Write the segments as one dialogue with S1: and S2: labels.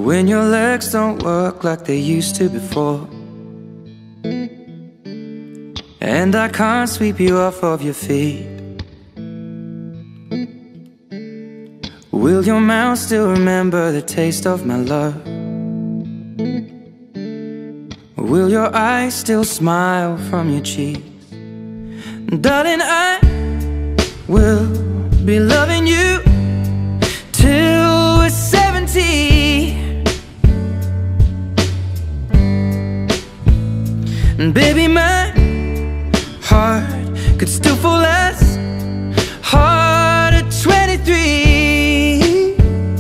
S1: when your legs don't work like they used to before, and I can't sweep you off of your feet. Will your mouth still remember the taste of my love? Will your eyes still smile from your cheeks? Darling, I will be loving you till we're 70. And baby, my heart could still fall as hard at 23.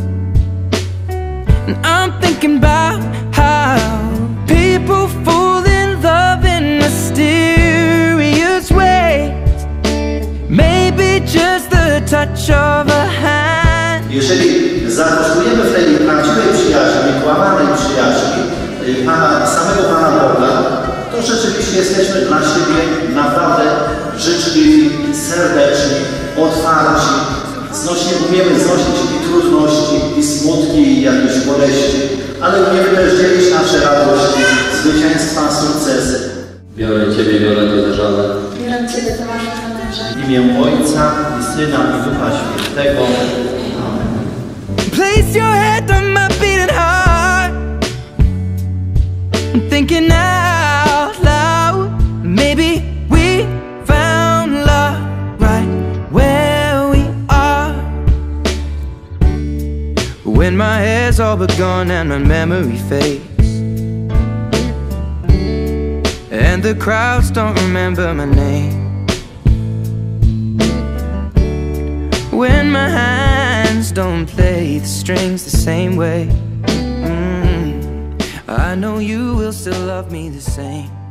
S1: And I'm thinking about how people fall in love in mysterious ways. Maybe just the touch of a hand.
S2: Jeżeli zakosztujemy w tej prawdziwej przyjaźni, kłamanej przyjaźni samego Pana Boga, to rzeczywiście jesteśmy dla siebie naprawdę życzliwi, serdeczni, otwarci. Umiemy znosić i trudności, i smutki, i jakieś boleści, ale umiemy też dzielić nasze radości, zwycięstwa, sukcesy.
S3: Biorę Ciebie, Violetto, za żonę.
S4: Biorę Ciebie, Tomaszu, za męża.
S2: W imię Ojca i Syna i Ducha Świętego. Amen.
S1: Place your head on my beating heart, I'm thinking out loud. Maybe we found love right where we are. When my hair's all but gone and my memory fades, and the crowds don't remember my name. When my hands don't play the strings the same way, I know you will still love me the same.